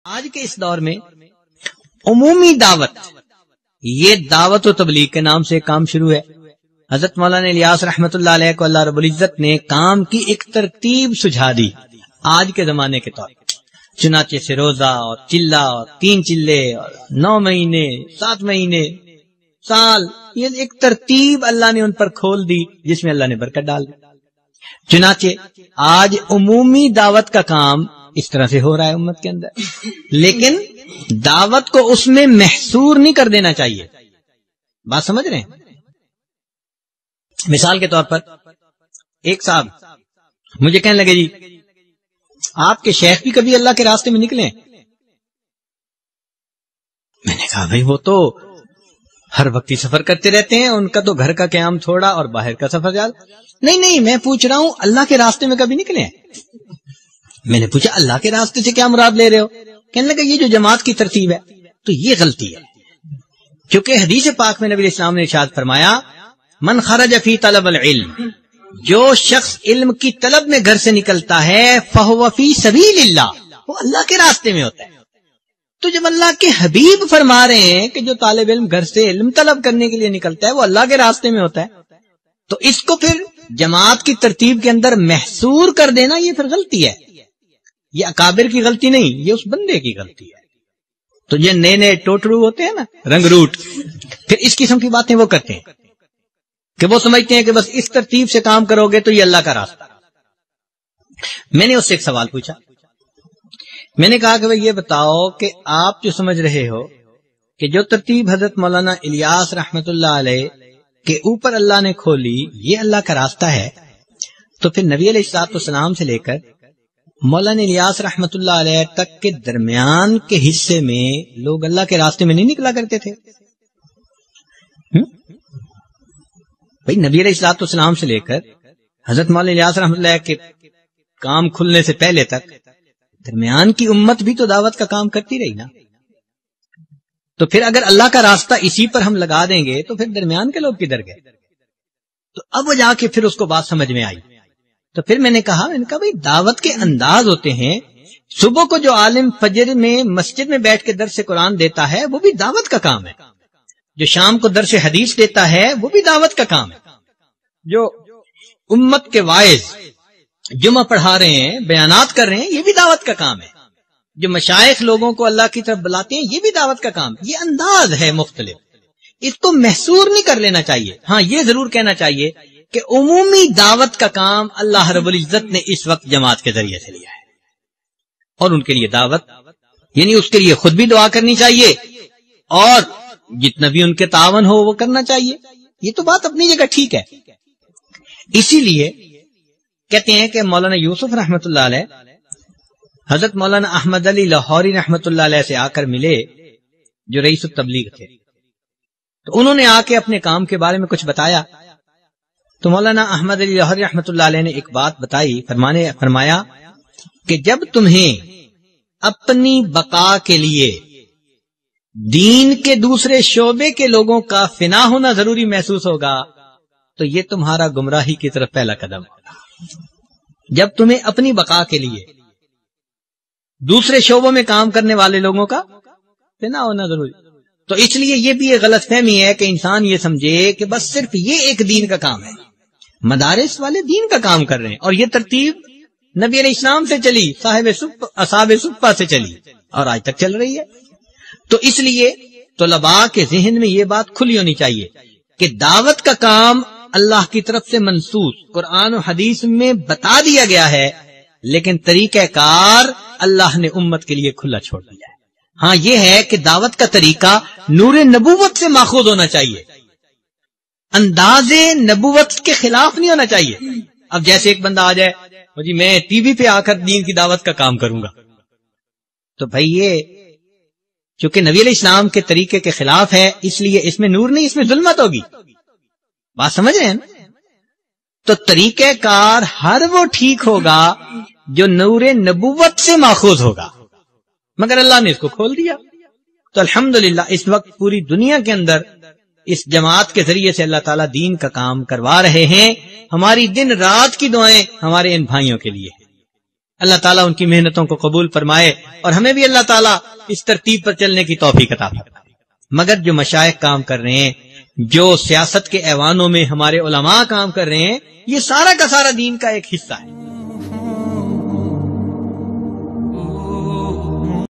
آج کے اس دور میں عمومی دعوت، یہ دعوت و تبلیغ کے نام سے کام شروع ہے۔ حضرت مولانا الیاس رحمت اللہ علیہ کو اللہ رب العزت نے کام کی ایک ترتیب سجھا دی آج کے زمانے کے طور پر، چنانچہ سے روزہ اور چلہ اور 3 چلے اور 9 مہینے 7 مہینے سال، یہ ایک ترتیب اللہ نے ان پر کھول دی جس میں اللہ نے برکت ڈال دی۔ چنانچہ آج عمومی دعوت کا کام اس طرح سے ہو رہا ہے امت کے اندر، لیکن دعوت کو اس میں محصور نہیں کر دینا چاہیے۔ بات سمجھ رہے ہیں؟ مثال کے طور پر ایک صاحب مجھے کہنے لگے، جی آپ کے شیخ بھی کبھی اللہ کے راستے میں نکلے؟ میں نے کہا بھائی وہ تو ہر وقت ہی سفر کرتے رہتے ہیں، ان کا تو گھر کا قیام تھوڑا اور باہر کا سفر زیادہ۔ نہیں میں پوچھ رہا ہوں اللہ کے راستے میں کبھی نکلے ہیں؟ میں نے پوچھا اللہ کے راستے سے کیا مراد لے رہے ہو؟ کہنے لگا یہ جو جماعت کی ترتیب ہے تو یہ غلطی ہے، کیونکہ حدیث پاک میں نبی علیہ السلام نے ارشاد فرمایا من خرج فی طلب العلم، جو شخص علم کی طلب میں گھر سے نکلتا ہے فہو فی سبیل اللہ، وہ اللہ کے راستے میں ہوتا ہے۔ تو جب اللہ کے حبیب فرما رہے ہیں کہ جو طالب علم گھر سے علم طلب کرنے کے لیے نکلتا ہے وہ اللہ کے راستے میں ہوتا ہے، تو اس کو پھر جماعت کی ترتیب کے اندر محصور کر دینا یہ پھر غلطی ہے۔ یہ اکابر کی غلطی نہیں، یہ اس بندے کی غلطی ہے۔ تو یہ نئے ٹوٹرو ہوتے ہیں نا، رنگ روٹ، پھر اس قسم کی باتیں وہ کرتے ہیں کہ وہ سمجھتے ہیں کہ بس اس ترتیب سے کام کرو گے تو یہ اللہ کا راستہ۔ میں نے اس سے ایک سوال پوچھا، میں نے کہا کہ بھئی یہ بتاؤ کہ آپ جو سمجھ رہے ہو کہ جو ترتیب حضرت مولانا الیاس رحمت اللہ علیہ کے اوپر اللہ نے کھولی یہ اللہ کا راستہ ہے، تو پھر نبی علیہ الصلوۃ والسلام سے لے کر مولانا الیاس رحمت اللہ علیہ تک کے درمیان کے حصے میں لوگ اللہ کے راستے میں نہیں نکلا کرتے تھے؟ بھئی نبی علیہ الصلوۃ والسلام سے لے کر حضرت مولانا الیاس رحمت اللہ کے کام کھلنے سے پہلے تک درمیان کی امت بھی تو دعوت کا کام کرتی رہی نا۔ تو پھر اگر اللہ کا راستہ اسی پر ہم لگا دیں گے تو پھر درمیان کے لوگ کدھر گئے؟ تو اب وہ جا کے پھر اس کو بات سمجھ میں آئی۔ تو پھر میں نے کہا بھئی دعوت کے انداز ہوتے ہیں، صبح کو جو عالم فجر میں مسجد میں بیٹھ کے درس قرآن دیتا ہے وہ بھی دعوت کا کام ہے، جو شام کو درس حدیث دیتا ہے وہ بھی دعوت کا کام ہے، جو امت کے واعظ جمعہ پڑھا رہے ہیں بیانات کر رہے ہیں یہ بھی دعوت کا کام ہے، جو مشائخ لوگوں کو اللہ کی طرف بلاتے ہیں یہ بھی دعوت کا کام ہے۔ یہ انداز ہے مختلف، اس کو محصور نہیں کر لینا چاہیے۔ ہاں یہ ضرور کہنا چاہیے کہ عمومی دعوت کا کام اللہ رب العزت نے اس وقت جماعت کے ذریعے سے لیا ہے، اور ان کے لیے دعوت یعنی اس کے لیے خود بھی دعا کرنی چاہیے اور جتنا بھی ان کے تعاون ہو وہ کرنا چاہیے۔ یہ تو بات اپنی جگہ ٹھیک ہے۔ اسی لیے کہتے ہیں کہ مولانا یوسف رحمت اللہ علیہ حضرت مولانا احمد علی لاہوری رحمت اللہ علیہ سے آ کر ملے جو رئیس التبلیغ تھے، تو انہوں نے آ کے اپنے کام کے بارے میں کچھ بتایا۔ تو مولانا احمد علی لاہوری رحمت اللہ علیہ نے ایک بات بتائی، فرمایا کہ جب تمہیں اپنی بقا کے لیے دین کے دوسرے شعبے کے لوگوں کا فنا ہونا ضروری محسوس ہوگا تو یہ تمہارا گمراہی کی طرف پہلا قدم ہوگا۔ جب تمہیں اپنی بقا کے لیے دوسرے شعبوں میں کام کرنے والے لوگوں کا فنا ہونا ضروری، تو اس لیے یہ بھی ایک غلط فہمی ہے کہ انسان یہ سمجھے کہ بس صرف یہ ایک دین کا کام ہے، مدارس والے دین کا کام کر رہے ہیں، اور یہ ترتیب نبی علیہ السلام سے چلی، اصحاب صفہ سے چلی اور آج تک چل رہی ہے۔ تو اس لیے طلباء کے ذہن میں یہ بات کھلی ہونی چاہیے کہ دعوت کا کام اللہ کی طرف سے منصوص قرآن و حدیث میں بتا دیا گیا ہے، لیکن طریقہ کار اللہ نے امت کے لیے کھلا چھوڑ دیا ہے۔ ہاں یہ ہے کہ دعوت کا طریقہ نور نبوت سے ماخوذ ہونا چاہیے، انداز نبوت کے خلاف نہیں ہونا چاہیے۔ اب جیسے ایک بندہ آ جائے جی میں ٹی وی پہ آ کر دین کی دعوت کا کام کروں گا، تو بھائی یہ چونکہ نبی علیہ السلام کے طریقے کے خلاف ہے اس لیے اس میں نور نہیں، اس میں ظلمت ہوگی۔ بات سمجھ رہے ہیں نا؟ تو طریقہ کار ہر وہ ٹھیک ہوگا جو نور نبوت سے ماخوذ ہوگا، مگر اللہ نے اس کو کھول دیا۔ تو الحمدللہ اس وقت پوری دنیا کے اندر اس جماعت کے ذریعے سے اللہ تعالیٰ دین کا کام کروا رہے ہیں۔ ہماری دن رات کی دعائیں ہمارے ان بھائیوں کے لیے ہیں۔ اللہ تعالیٰ ان کی محنتوں کو قبول فرمائے اور ہمیں بھی اللہ تعالیٰ اس ترتیب پر چلنے کی توفیق عطا فرمائے۔ مگر جو مشائخ کام کر رہے ہیں، جو سیاست کے ایوانوں میں ہمارے علماء کام کر رہے ہیں، یہ سارا کا سارا دین کا ایک حصہ ہے۔